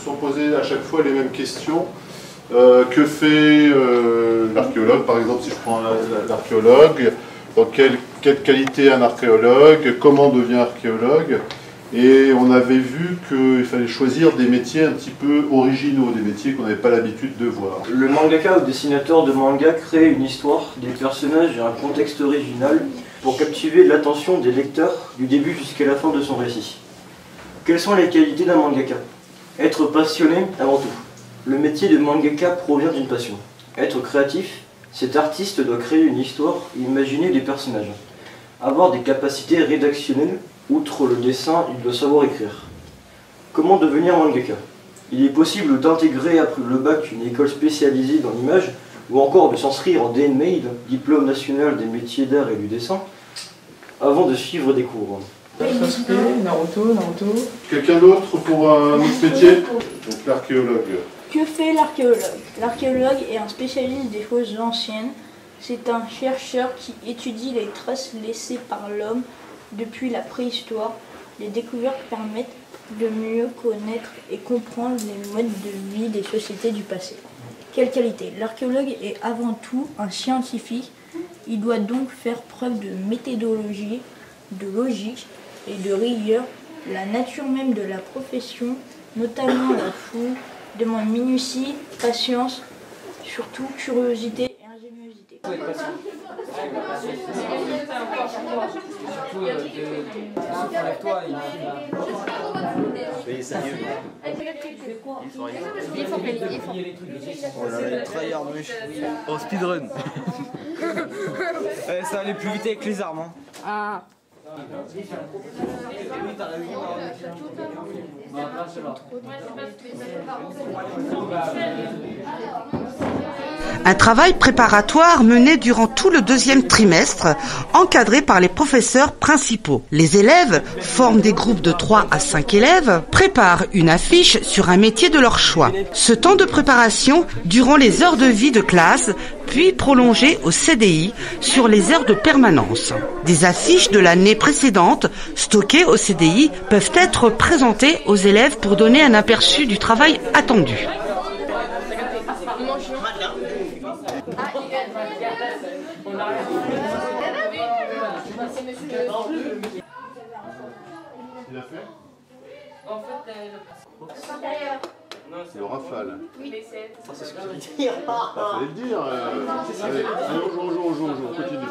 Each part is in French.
sont posés à chaque fois les mêmes questions. Que fait l'archéologue, par exemple, si je prends l'archéologue, dans quelle qualité un archéologue, comment on devient archéologue, et on avait vu qu'il fallait choisir des métiers un petit peu originaux, des métiers qu'on n'avait pas l'habitude de voir. Le mangaka ou dessinateur de manga crée une histoire, des personnages et un contexte original pour captiver l'attention des lecteurs du début jusqu'à la fin de son récit. Quelles sont les qualités d'un mangaka? Être passionné avant tout. Le métier de mangaka provient d'une passion. Être créatif, cet artiste doit créer une histoire et imaginer des personnages. Avoir des capacités rédactionnelles, outre le dessin, il doit savoir écrire. Comment devenir mangaka? Il est possible d'intégrer après le bac une école spécialisée dans l'image, ou encore de s'inscrire en DNMAID, diplôme national des métiers d'art et du dessin, avant de suivre des cours. Naruto. Quelqu'un d'autre pour un autre métier? Donc l'archéologue. Que fait l'archéologue? L'archéologue est un spécialiste des choses anciennes. C'est un chercheur qui étudie les traces laissées par l'homme depuis la préhistoire. Les découvertes permettent de mieux connaître et comprendre les modes de vie des sociétés du passé. Quelle qualité? L'archéologue est avant tout un scientifique. Il doit donc faire preuve de méthodologie, de logique et de rigueur. La nature même de la profession, notamment la fouille, demande minutie, patience, surtout curiosité et ingéniosité. Oh, speedrun. Ça allait plus vite avec les armes. Hein. Ah. Un travail préparatoire mené durant tout le deuxième trimestre, encadré par les professeurs principaux. Les élèves forment des groupes de 3 à 5 élèves, préparent une affiche sur un métier de leur choix. Ce temps de préparation durant les heures de vie de classe, puis prolongé au CDI sur les heures de permanence. Des affiches de l'année précédente, stockées au CDI, peuvent être présentées aux élèves pour donner un aperçu du travail attendu. Il a fait? En fait, C'est le rafale. oui, mais c'est... C'est ce que je veux dire. Fallait le dire. Allez, on joue, on continue.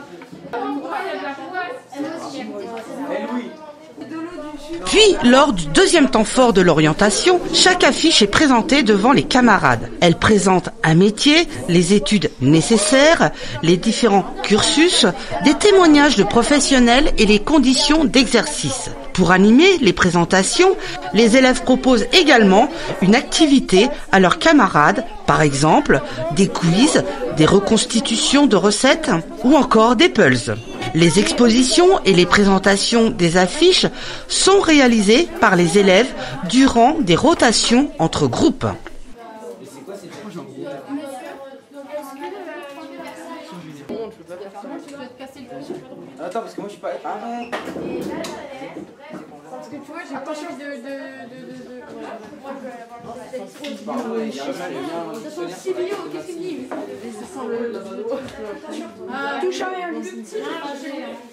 Puis, lors du deuxième temps fort de l'orientation, chaque affiche est présentée devant les camarades. Elle présente un métier, les études nécessaires, les différents cursus, des témoignages de professionnels et les conditions d'exercice. Pour animer les présentations, les élèves proposent également une activité à leurs camarades, par exemple des quiz, des reconstitutions de recettes ou encore des puzzles. Les expositions et les présentations des affiches sont réalisées par les élèves durant des rotations entre groupes. Attends, parce que moi je suis pas... Arrête. Parce que tu vois, j'ai pas envie de... Ça sent le CBO, qu'est-ce qu'il dit? Ça sent le... Touche à rien, le petit.